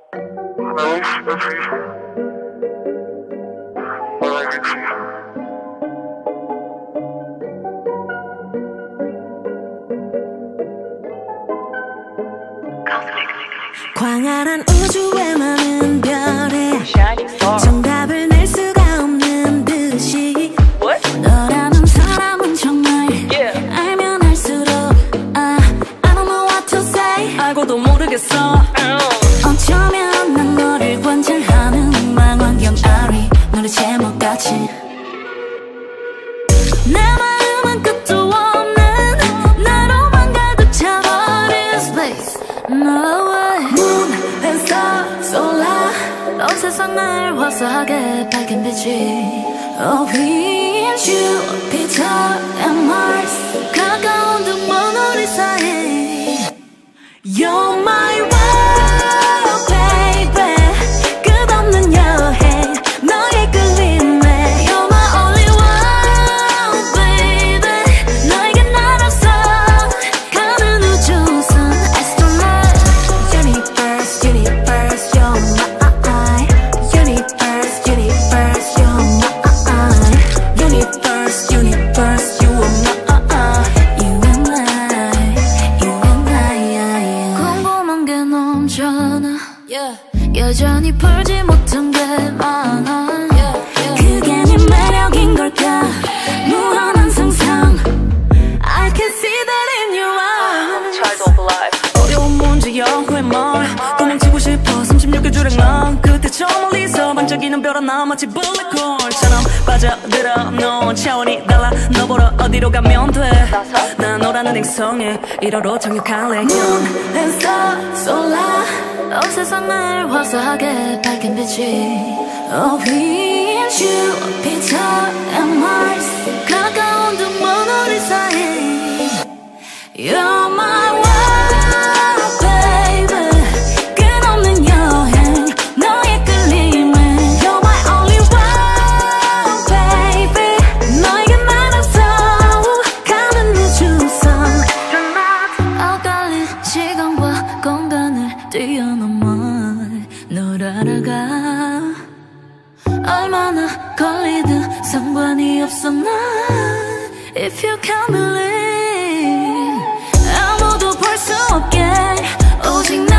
광활한 우주에 많은 별에 정답을 낼 수가 없는 듯이 너라는 사람은 정말 알면 알수록 I don't know what to say. 알고도 모르겠어. 어쩌면 난 너를 관찰하는 망원경 아리 노래 제목같이 내 마음은 끝도 없는 나로만 가득 차버린 space. No way. Moon and star, solar 온 세상을 화사하게 밝힌 빛이 Oh, we and Jupiter and Mars 가까운 두 먼 우리 사이 You're my world, baby. 끝없는 여행 너의 끌림에 You're my only one, baby. 너에게 날아서 가는 우주선 Astronaut Universe, universe, you're my Universe, universe, you're my Universe, universe, you are my You and I 궁금한 게 넘쳐나 여전히 풀지 못한 게 많아 그게 네 매력인 걸까 무한한 상상 I can see that in your eyes 어려운 문제여 왜 뭘 도망치고 싶어 36개 줄의 넌 끝에 저 멀리서 반짝이는 별 하나 마치 블랙홀처럼 빠져들어 넌 차원이 달라 너 보러 어디로 가면 돼난 너라는 행성에 1호로 착륙할래 Moon and star, solar 온 세상을 화사하게 밝힌 빛이 Oh, we and Jupiter and Mars 가까운 두 먼 우리 사이 You're my world, baby. 끝없는 여행 너의 끌림에 You're my only one, baby. 너에게 날아서 가는 우주선 엇갈린 시간과 공간을 뛰어넘어 널 알아가 얼마나 걸리든 상관이 없어 난 If you can't believe 아무도 볼 수 없게 오직 나